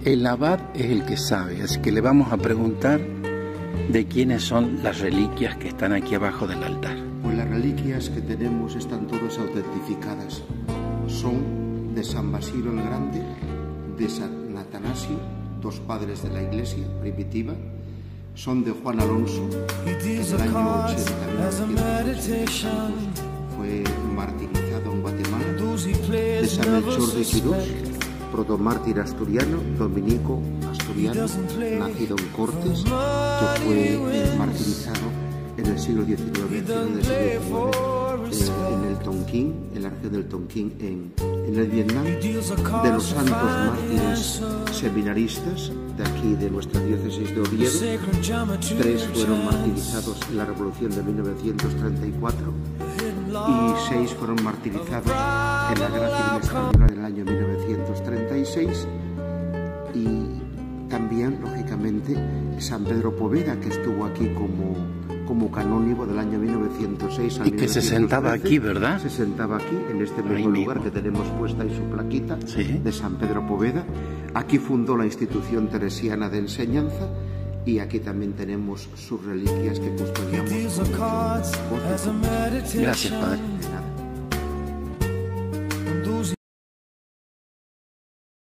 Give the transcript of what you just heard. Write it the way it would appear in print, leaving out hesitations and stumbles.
El abad es el que sabe, así que le vamos a preguntar de quiénes son las reliquias que están aquí abajo del altar. Pues las reliquias que tenemos están todas autentificadas. Son de San Basilio el Grande, de San Atanasio, dos padres de la Iglesia primitiva. Son de Juan Alonso, que en el año 80 fue martirizado en Guatemala. De San Melchor de Quirós, protomártir asturiano, dominico asturiano, nacido en Cortes, que fue martirizado en el siglo XIX, en el Tonquín, en la región del Tonquín, en el Vietnam. De los santos mártires seminaristas de aquí, de nuestra diócesis de Oviedo, 3 fueron martirizados en la Revolución de 1934 y 6 fueron martirizados en la Guerra Civil Española del año 1936. Y también, lógicamente, San Pedro Poveda, que estuvo aquí como canónigo del año 1906 al y que 1913, se sentaba aquí, ¿verdad? Se sentaba aquí, en este mismo lugar que tenemos puesta ahí su plaquita, ¿sí?, de San Pedro Poveda. Aquí fundó la institución teresiana de enseñanza y aquí también tenemos sus reliquias que custodiamos. Gracias, Padre.